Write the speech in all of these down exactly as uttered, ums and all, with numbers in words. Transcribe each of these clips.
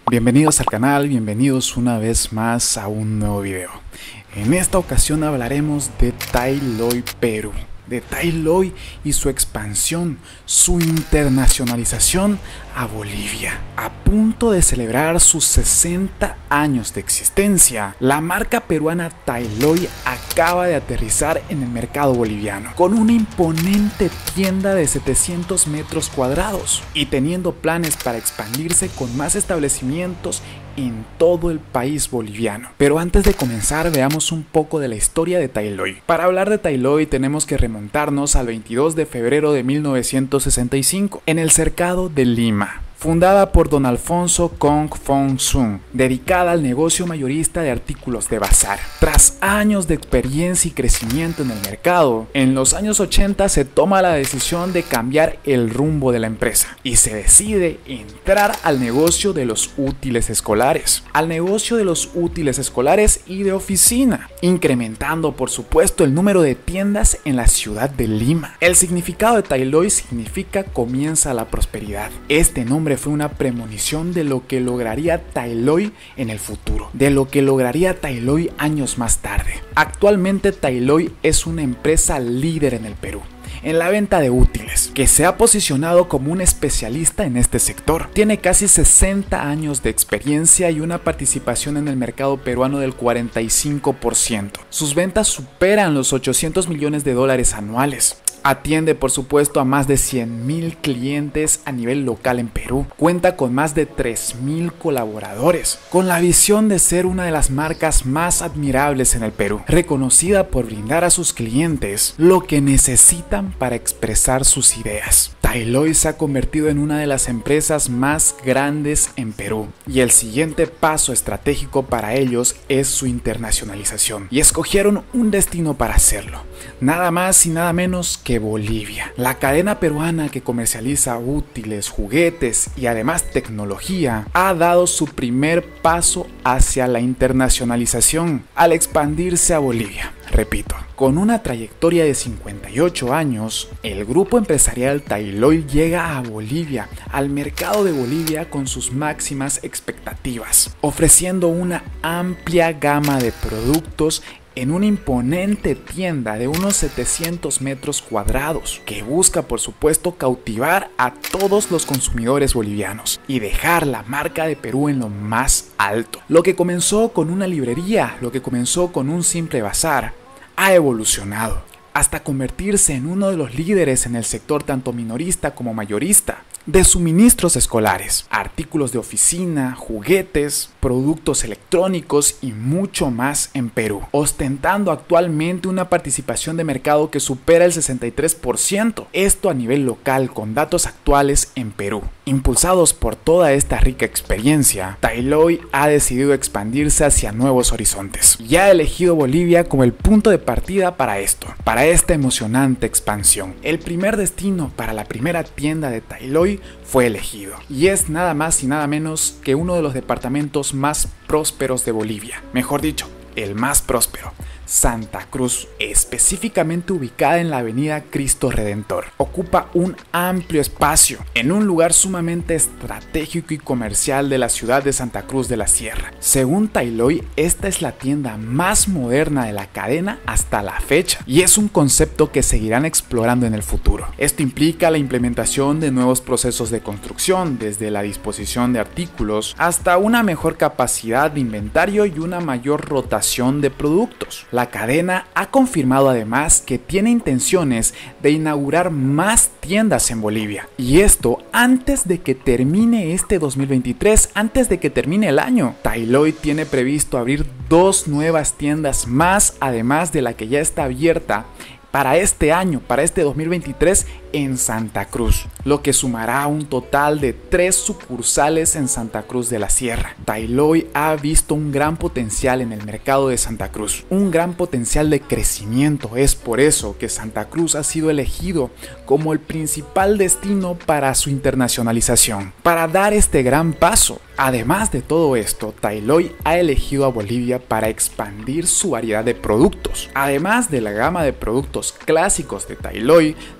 Bienvenidos al canal, bienvenidos una vez más a un nuevo video. En esta ocasión hablaremos de Tai Loi Perú, de Tai Loi y su expansión, su internacionalización a Bolivia. A punto de celebrar sus sesenta años de existencia, la marca peruana Tai Loi acaba de aterrizar en el mercado boliviano, con una imponente tienda de setecientos metros cuadrados y teniendo planes para expandirse con más establecimientos en todo el país boliviano. Pero antes de comenzar, veamos un poco de la historia de Tai Loi. Para hablar de Tai Loi tenemos que remontarnos al veintidós de febrero de mil novecientos sesenta y cinco, en el cercado de Lima. Fundada por don Alfonso Kong Fong Sun, dedicada al negocio mayorista de artículos de bazar. Tras años de experiencia y crecimiento en el mercado, en los años ochenta se toma la decisión de cambiar el rumbo de la empresa y se decide entrar al negocio de los útiles escolares, al negocio de los útiles escolares y de oficina, incrementando por supuesto el número de tiendas en la ciudad de Lima. El significado de Tai Loi significa comienza la prosperidad. Este nombre fue una premonición de lo que lograría Tai Loi en el futuro, de lo que lograría Tai Loi años más tarde. Actualmente Tai Loi es una empresa líder en el Perú en la venta de útiles, que se ha posicionado como un especialista en este sector. Tiene casi sesenta años de experiencia y una participación en el mercado peruano del cuarenta y cinco por ciento. Sus ventas superan los ochocientos millones de dólares anuales. Atiende por supuesto a más de cien mil clientes a nivel local en Perú. Cuenta con más de tres mil colaboradores, con la visión de ser una de las marcas más admirables en el Perú, reconocida por brindar a sus clientes lo que necesitan para expresar sus ideas. Tai Loi se ha convertido en una de las empresas más grandes en Perú y el siguiente paso estratégico para ellos es su internacionalización, y escogieron un destino para hacerlo, nada más y nada menos que Bolivia. La cadena peruana que comercializa útiles, juguetes y además tecnología ha dado su primer paso hacia la internacionalización al expandirse a Bolivia. Repito, con una trayectoria de cincuenta y ocho años, el grupo empresarial Tai Loi llega a Bolivia, al mercado de Bolivia con sus máximas expectativas, ofreciendo una amplia gama de productos en una imponente tienda de unos setecientos metros cuadrados, que busca por supuesto cautivar a todos los consumidores bolivianos y dejar la marca de Perú en lo más alto. Lo que comenzó con una librería, lo que comenzó con un simple bazar, ha evolucionado hasta convertirse en uno de los líderes en el sector tanto minorista como mayorista de suministros escolares, artículos de oficina, juguetes, productos electrónicos y mucho más en Perú, ostentando actualmente una participación de mercado que supera el sesenta y tres por ciento, esto a nivel local con datos actuales en Perú. Impulsados por toda esta rica experiencia, Tai Loi ha decidido expandirse hacia nuevos horizontes y ha elegido Bolivia como el punto de partida para esto, para esta emocionante expansión. El primer destino para la primera tienda de Tai Loi fue elegido y es nada más y nada menos que uno de los departamentos más prósperos de Bolivia, mejor dicho, el más próspero, Santa Cruz, específicamente ubicada en la avenida Cristo Redentor. Ocupa un amplio espacio en un lugar sumamente estratégico y comercial de la ciudad de Santa Cruz de la Sierra. Según Tai Loi, esta es la tienda más moderna de la cadena hasta la fecha y es un concepto que seguirán explorando en el futuro. Esto implica la implementación de nuevos procesos de construcción, desde la disposición de artículos hasta una mejor capacidad de inventario y una mayor rotación de productos. La cadena ha confirmado además que tiene intenciones de inaugurar más tiendas en Bolivia, y esto antes de que termine este dos mil veintitrés, antes de que termine el año. Tai Loi tiene previsto abrir dos nuevas tiendas más, además de la que ya está abierta para este año, para este dos mil veintitrés en Santa Cruz, lo que sumará un total de tres sucursales en Santa Cruz de la Sierra. Tai Loi ha visto un gran potencial en el mercado de Santa Cruz, un gran potencial de crecimiento. Es por eso que Santa Cruz ha sido elegido como el principal destino para su internacionalización. Para dar este gran paso, además de todo esto, Tai Loi ha elegido a Bolivia para expandir su variedad de productos. Además de la gama de productos clásicos de Tai Loi,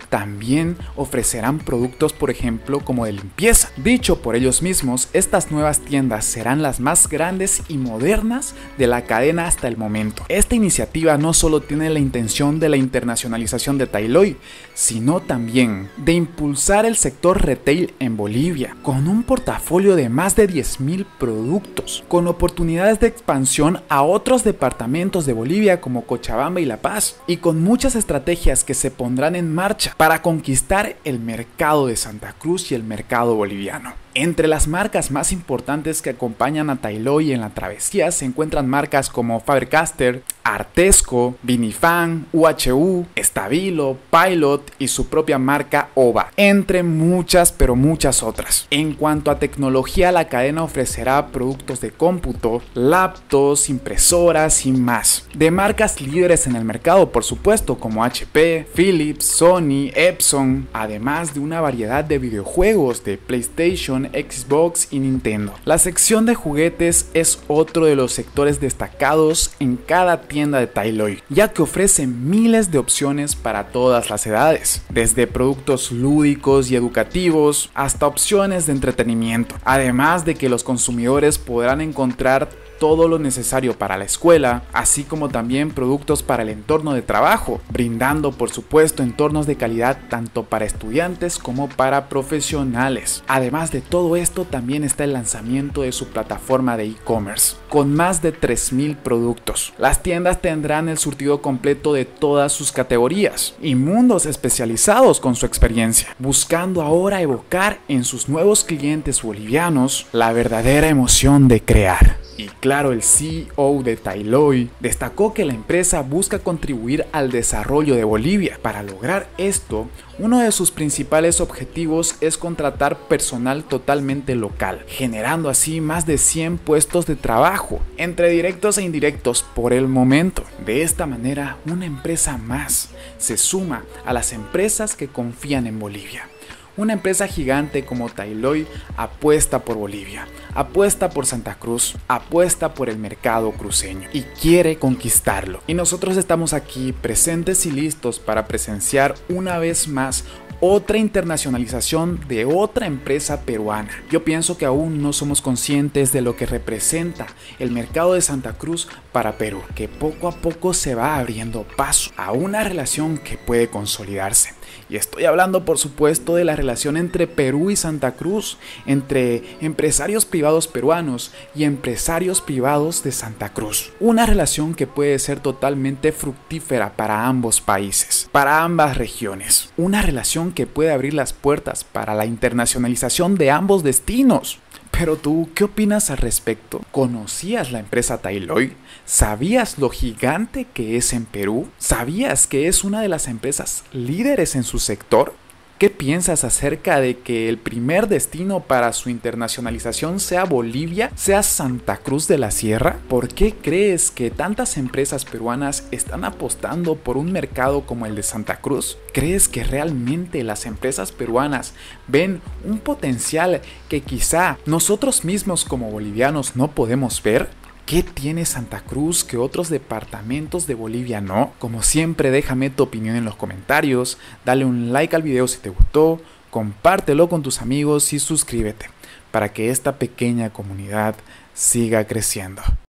también ofrecerán productos, por ejemplo, como de limpieza. Dicho por ellos mismos, estas nuevas tiendas serán las más grandes y modernas de la cadena hasta el momento. Esta iniciativa no solo tiene la intención de la internacionalización de Tailoy, sino también de impulsar el sector retail en Bolivia, con un portafolio de más de diez mil productos, con oportunidades de expansión a otros departamentos de Bolivia como Cochabamba y La Paz, y con muchas estrategias que se pondrán en marcha para conquistar el mercado de Santa Cruz y el mercado boliviano. Entre las marcas más importantes que acompañan a Tailoy en la travesía se encuentran marcas como Faber-Castell, Artesco, Vinifan, U H U, Stabilo, Pilot y su propia marca Ova, entre muchas pero muchas otras. En cuanto a tecnología, la cadena ofrecerá productos de cómputo, laptops, impresoras y más, de marcas líderes en el mercado, por supuesto, como H P, Philips, Sony, Epson, además de una variedad de videojuegos de PlayStation, Xbox y Nintendo. La sección de juguetes es otro de los sectores destacados en cada tienda de Tailoy, ya que ofrece miles de opciones para todas las edades, desde productos lúdicos y educativos hasta opciones de entretenimiento, además de que los consumidores podrán encontrar todo lo necesario para la escuela, así como también productos para el entorno de trabajo, brindando por supuesto entornos de calidad tanto para estudiantes como para profesionales. Además de todo esto, también está el lanzamiento de su plataforma de e-commerce, con más de tres mil productos. Las tiendas tendrán el surtido completo de todas sus categorías y mundos especializados con su experiencia, buscando ahora evocar en sus nuevos clientes bolivianos la verdadera emoción de crear. Y claro, el C E O de Tailoy destacó que la empresa busca contribuir al desarrollo de Bolivia. Para lograr esto, uno de sus principales objetivos es contratar personal totalmente local, generando así más de cien puestos de trabajo, entre directos e indirectos por el momento. De esta manera, una empresa más se suma a las empresas que confían en Bolivia. Una empresa gigante como Tailoy apuesta por Bolivia, apuesta por Santa Cruz, apuesta por el mercado cruceño y quiere conquistarlo. Y nosotros estamos aquí presentes y listos para presenciar una vez más otra internacionalización de otra empresa peruana. Yo pienso que aún no somos conscientes de lo que representa el mercado de Santa Cruz para Perú, que poco a poco se va abriendo paso a una relación que puede consolidarse. Y estoy hablando, por supuesto, de la relación entre Perú y Santa Cruz, entre empresarios privados peruanos y empresarios privados de Santa Cruz. Una relación que puede ser totalmente fructífera para ambos países, para ambas regiones. Una relación que puede abrir las puertas para la internacionalización de ambos destinos. Pero tú, ¿qué opinas al respecto? ¿Conocías la empresa Tailoy? ¿Sabías lo gigante que es en Perú? ¿Sabías que es una de las empresas líderes en su sector? ¿Qué piensas acerca de que el primer destino para su internacionalización sea Bolivia, sea Santa Cruz de la Sierra? ¿Por qué crees que tantas empresas peruanas están apostando por un mercado como el de Santa Cruz? ¿Crees que realmente las empresas peruanas ven un potencial que quizá nosotros mismos como bolivianos no podemos ver? ¿Qué tiene Santa Cruz que otros departamentos de Bolivia no? Como siempre, déjame tu opinión en los comentarios, dale un like al video si te gustó, compártelo con tus amigos y suscríbete para que esta pequeña comunidad siga creciendo.